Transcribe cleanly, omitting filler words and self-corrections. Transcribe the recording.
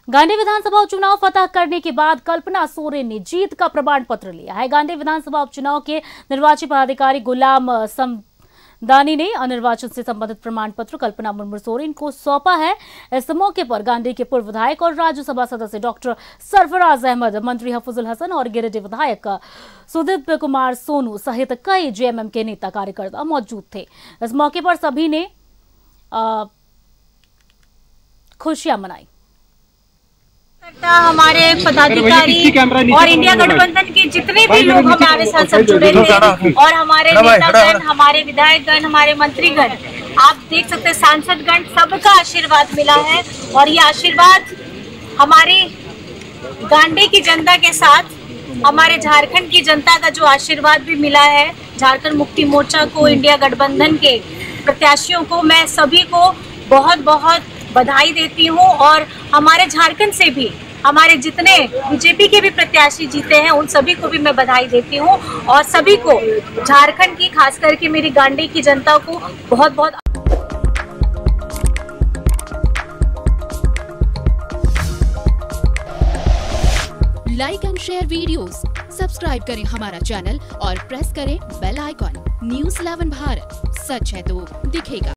गांधी विधानसभा उपचुनाव फतह करने के बाद कल्पना सोरेन ने जीत का प्रमाण पत्र लिया है। गांधी विधानसभा उपचुनाव के निर्वाची पदाधिकारी गुलाम समदानी ने अनिर्वाचन से संबंधित प्रमाण पत्र कल्पना मुर्मू सोरेन को सौंपा है। इस मौके पर गांधी के पूर्व विधायक और राज्यसभा सदस्य डॉक्टर सरफराज अहमद, मंत्री हफीजुल हसन और गिरिडीह विधायक सुदीप कुमार सोनू सहित कई जेएमएम के नेता कार्यकर्ता मौजूद थे। इस मौके पर सभी ने खुशियां मनाई। हमारे पदाधिकारी और इंडिया गठबंधन के जितने भी लोग हमारे साथ सब जुड़े थे और हमारे नेतागण, हमारे विधायकगण, हमारे मंत्रीगण, आप देख सकते हैं सांसदगण, सबका आशीर्वाद मिला है। और ये आशीर्वाद हमारी गांधी की जनता के साथ हमारे झारखंड की जनता का जो आशीर्वाद भी मिला है, झारखंड मुक्ति मोर्चा को, इंडिया गठबंधन के प्रत्याशियों को, मैं सभी को बहुत बहुत बधाई देती हूँ। और हमारे झारखंड से भी हमारे जितने बीजेपी के भी प्रत्याशी जीते हैं उन सभी को भी मैं बधाई देती हूँ और सभी को, झारखंड की खास करके मेरी गांधी की जनता को बहुत बहुत। Like and share videos, subscribe करें हमारा चैनल और प्रेस करें बेल आइकॉन। News 11 भारत, सच है तो दिखेगा।